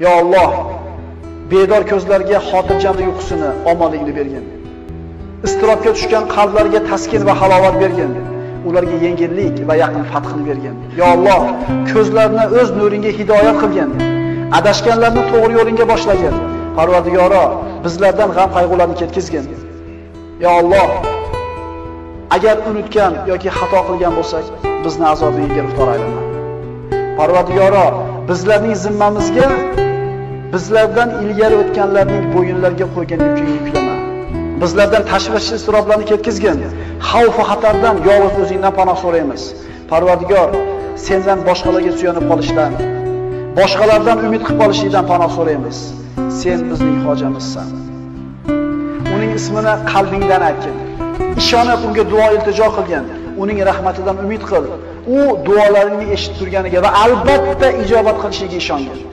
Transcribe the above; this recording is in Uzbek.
Ya Alloh, bedor ko'zlarga xotirjamlik uyqusini, omonlikni bergin. Istirobga tushgan qalblarga taskin va halovat bergin. Ularga yengillik va yaqin fathini bergin. Ya Alloh, ko'zlarini o'z nuringga hidoyat qilgin. Adashganlarni to'g'ri yo'lga boshlagin. Parvardigoro, bizlardan g'am qayg'ularni ketkizgin. Ya Alloh, agar unutgan yoki xato qilgan bo'lsak, bizni azobingga giriftor aylama. Parvardigoro, bizlarning zimmamizga bizlardan ilgari o'tganlarning bo'yinlariga qo'ygan yukini yuklama. Bizlardan tashvish iztiroblarni ketkizgin. Xavf va xatardan yolg'iz o'zingdan panoh so'raymiz. Parvardigor, sendan boshqalarga suyanib qolishdan, boshqalardan umid qilib qolishingdan panoh so'raymiz. Sen bizning hojamizsan. Uning ismini qalbingdan aytgin. Ishonib unga duo iltijo qilgan, uning rahmatidan umid qil. U duolaringni eshitib turganiga va albatta ijobat qilishiga ishongin.